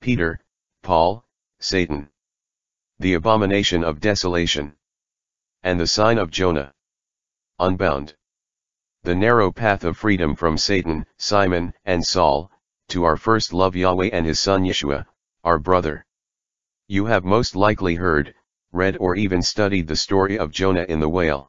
Peter, Paul, Satan. The abomination of desolation. And the sign of Jonah. Unbound. The narrow path of freedom from Satan, Simon, and Saul, to our first love Yahweh and his son Yeshua, our brother. You have most likely heard, read or even studied the story of Jonah in the whale.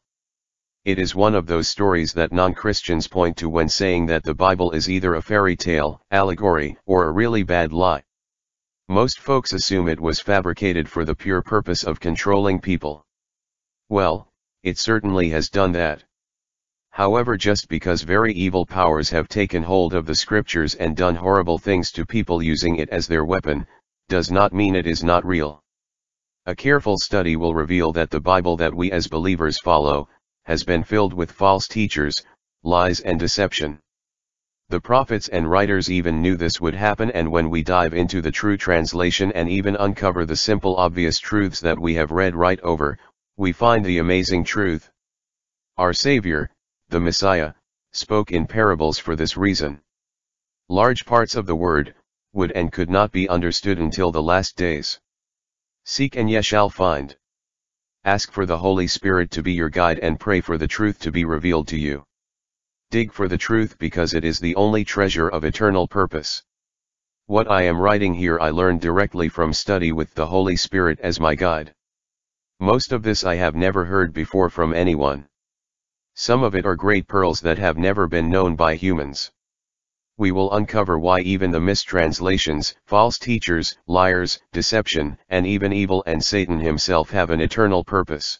It is one of those stories that non-Christians point to when saying that the Bible is either a fairy tale, allegory, or a really bad lie. Most folks assume it was fabricated for the pure purpose of controlling people. Well, it certainly has done that. However, just because very evil powers have taken hold of the scriptures and done horrible things to people using it as their weapon, does not mean it is not real. A careful study will reveal that the Bible that we as believers follow, has been filled with false teachers, lies and deception. The prophets and writers even knew this would happen, and when we dive into the true translation and even uncover the simple obvious truths that we have read right over, we find the amazing truth. Our Savior, the Messiah, spoke in parables for this reason. Large parts of the word, would and could not be understood until the last days. Seek and ye shall find. Ask for the Holy Spirit to be your guide and pray for the truth to be revealed to you. Dig for the truth because it is the only treasure of eternal purpose. What I am writing here I learned directly from study with the Holy Spirit as my guide. Most of this I have never heard before from anyone. Some of it are great pearls that have never been known by humans. We will uncover why even the mistranslations, false teachers, liars, deception, and even evil and Satan himself have an eternal purpose.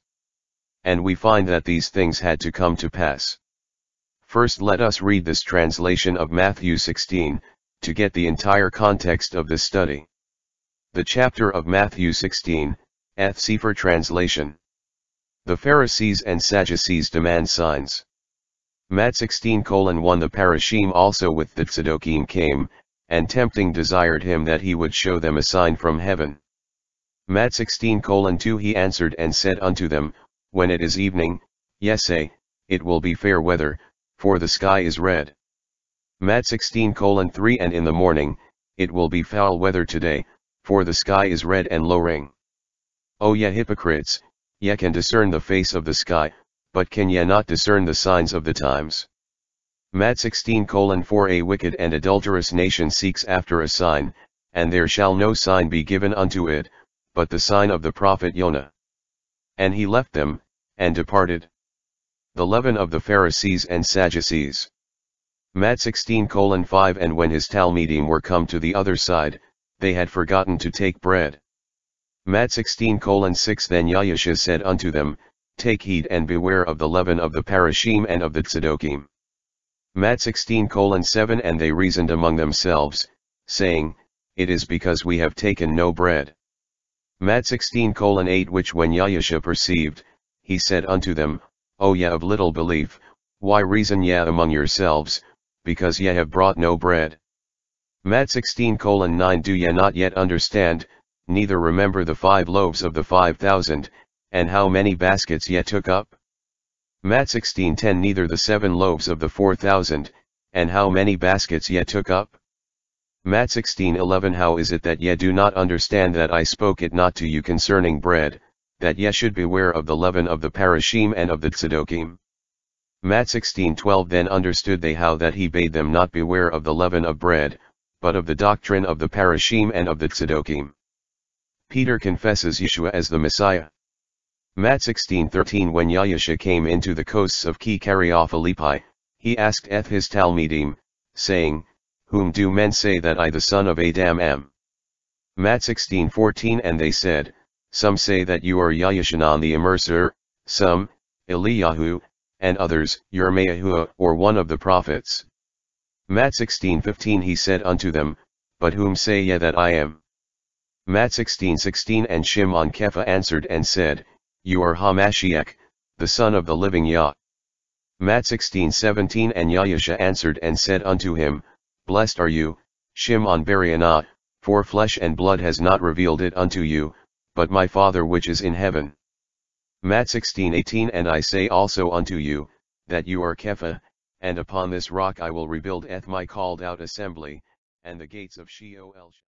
And we find that these things had to come to pass. First, let us read this translation of Matthew 16, to get the entire context of this study. The chapter of Matthew 16, Sefer translation. The Pharisees and Sadducees demand signs. Matt 16:1 The Parashim also with the Tzedokim came, and tempting desired him that he would show them a sign from heaven. Matt 16:2 He answered and said unto them, When it is evening, ye say, it will be fair weather, for the sky is red. Matt 16:3 And in the morning, it will be foul weather today, for the sky is red and lowering. O ye hypocrites, ye can discern the face of the sky, but can ye not discern the signs of the times? Matt 16:4 A wicked and adulterous nation seeks after a sign, and there shall no sign be given unto it, but the sign of the prophet Jonah. And he left them, and departed. The leaven of the Pharisees and Sadducees. Matt 16:5 And when his Talmidim were come to the other side, they had forgotten to take bread. Matt 16:6 Then Yahusha said unto them, Take heed and beware of the leaven of the Parashim and of the Tzedokim. Matt 16:7 And they reasoned among themselves, saying, It is because we have taken no bread. Matt 16:8 Which when Yahusha perceived, he said unto them, O ye of little belief, why reason ye among yourselves, because ye have brought no bread? Matt 16:9 Do ye not yet understand, neither remember the 5 loaves of the 5,000, and how many baskets ye took up? Matt 16:10 Neither the 7 loaves of the 4,000, and how many baskets ye took up? Matt 16:11 How is it that ye do not understand that I spoke it not to you concerning bread, that ye should beware of the leaven of the Parashim and of the Tzedokim? Matt 16:12 Then understood they how that he bade them not beware of the leaven of bread, but of the doctrine of the Parashim and of the Tzedokim. Peter confesses Yeshua as the Messiah. Matt 16:13 When Yahusha came into the coasts of Caesarea Philippi, he asked his Talmidim, saying, Whom do men say that I the son of Adam am? Matt 16:14 And they said, Some say that you are Yahushanan the Immerser, some, Eliyahu, and others, Yirmiyahu, or one of the prophets. Matt 16:15 He said unto them, But whom say ye that I am? Matt 16:16 And Shimon Kepha answered and said, You are Hamashiach, the son of the living Yah. Matt 16:17 And Yahusha answered and said unto him, Blessed are you, Shimon Bar-Yonah, for flesh and blood has not revealed it unto you, but my Father which is in heaven. Matt 16:18 And I say also unto you, that you are Kepha, and upon this rock I will rebuild my called out assembly, and the gates of Sheol